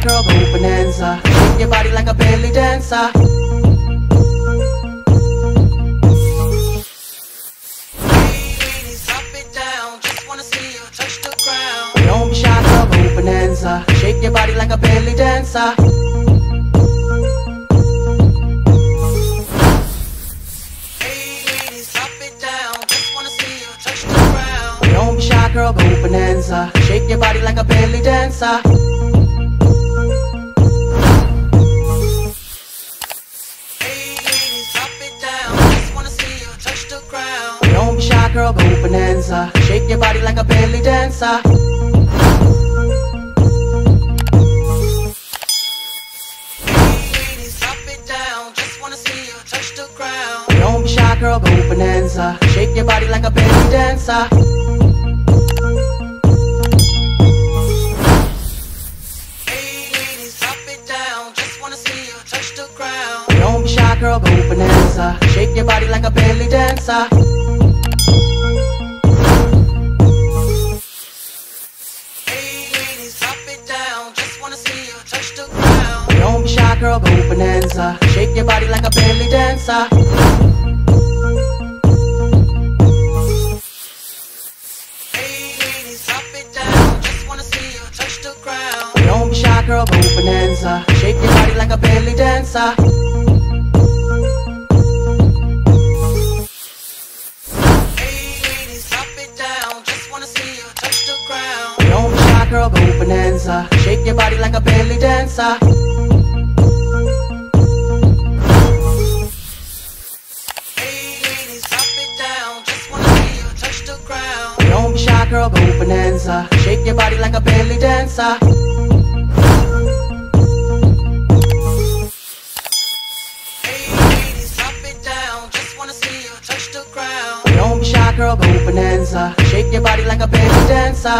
girl, go bonanza. Shake your body like a belly dancer. Ladies, drop it down. Just wanna see you touch the ground. Don't be shy, girl, go bonanza. Shake your body like a belly dancer. Ladies, drop it down. Just wanna see you touch the ground. Don't be shy, girl, go bonanza. Shake your body like a belly dancer. Don't be shy, girl, go bonanza. Shake your body like a belly dancer. Ladies, drop it down. Just wanna see you touch the ground. Don't be shy, girl, go bonanza. Shake your body like a belly dancer. Ladies, drop it down. Just wanna see you touch the ground. Don't be shy, girl, go bonanza. Shake your body like a belly dancer. Don't be shy, girl, go bonanza. Shake your body like a belly dancer. Ladies, drop it down. Just wanna see you touch the ground. Don't be shy, girl, go bonanza. Shake your body like a belly dancer. Ladies, drop it down. Just wanna see you touch the ground. Don't be shy, girl, go bonanza. Shake your body like a belly dancer. Don't be shy, girl, go bonanza. Shake your body like a belly dancer. Ladies, drop it down. Just wanna see you touch the ground. Don't be shy, girl, go bonanza. Shake your body like a belly dancer.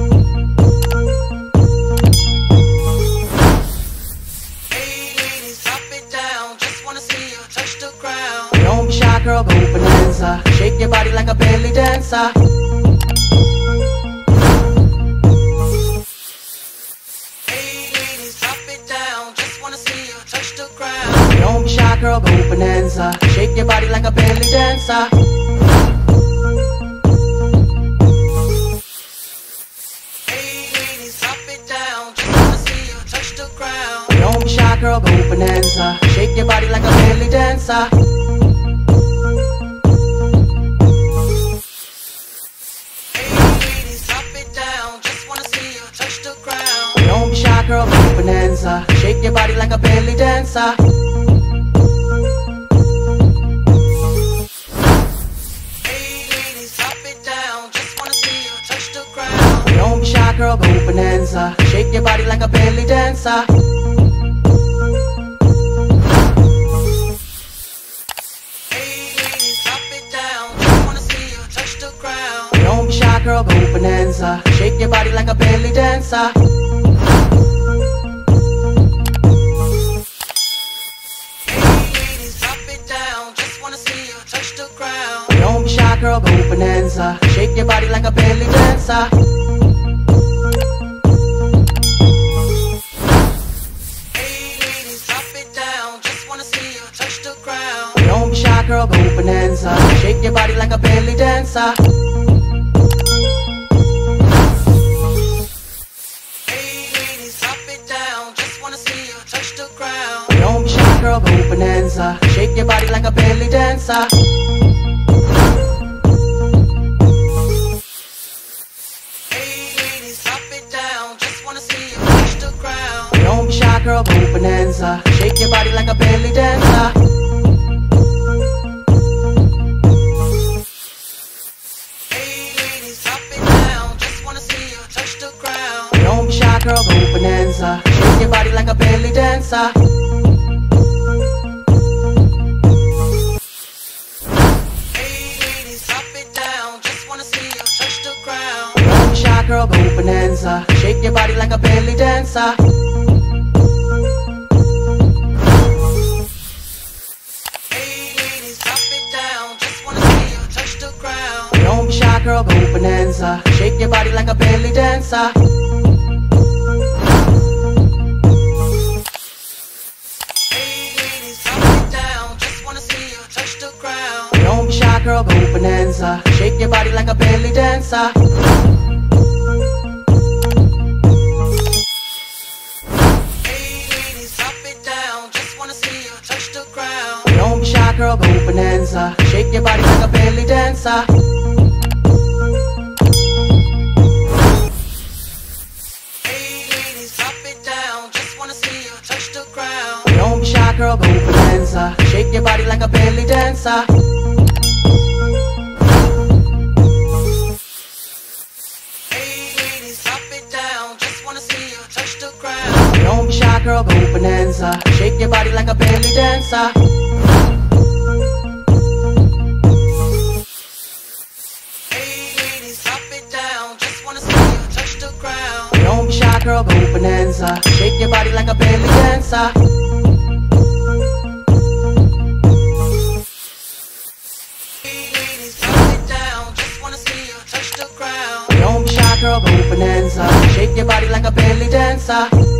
Ladies, drop it down. Just wanna see you touch the ground. Don't be shy, girl, go bonanza. Shake your body like a belly dancer. Don't be shy, girl, go bonanza. Shake your body like a belly dancer. Ladies, drop it down. Just wanna see you touch the ground. Don't be shy, girl, go bonanza. Shake your body like a belly dancer. Ladies, drop it down. Just wanna see you touch the ground. Don't be shy, girl, go bonanza. Shake your body like a belly dancer. Don't be shy, girl, go bonanza. Shake your body like a belly dancer. Ladies, drop it down. Just wanna see you touch the ground. Don't be shy, girl, go bonanza. Shake your body like a belly dancer. Ladies, drop it down. Just wanna see you touch the ground. Don't be shy, girl, go bonanza. Shake your body like a belly dancer. Don't be shy, girl, go bonanza. Shake your body like a belly dancer. Ladies, drop it down. Just wanna see you touch the ground. Don't be shy, girl, go bonanza. Shake your body like a belly dancer. Ladies, drop it down. Just wanna see you touch the ground. Don't be shy, girl, go bonanza. Shake your body like a belly dancer. Don't be shy, girl, go bonanza. Shake your body like a belly dancer. Ladies, drop it down. Just wanna see you touch the ground. Don't be shy, girl, go bonanza. Shake your body like a belly dancer. Ladies, drop it down. Just wanna see you touch the ground. Don't be shy, girl, go bonanza. Shake your body like a belly dancer. shy girl, go bonanza. Shake your body like a belly dancer. Hey ladies, drop it down. Just wanna see you touch the ground. Don't be shy girl, go bonanza. Shake your body like a belly dancer. Hey ladies, drop it down. Just wanna see you touch the ground. Don't be shy girl, go bonanza. Shake your body like a belly dancer. Hey ladies, drop it down. Just wanna see you touch the ground. Don't be shy girl, go bonanza. Shake your body like a belly dancer. Hey ladies, drop it down. Just wanna see you touch the ground. Don't be shy girl, go bonanza. Shake your body like a belly dancer. Hey ladies, drop it down. Just wanna see you touch the ground. Don't be shy girl, go bonanza. Shake your body like a belly dancer.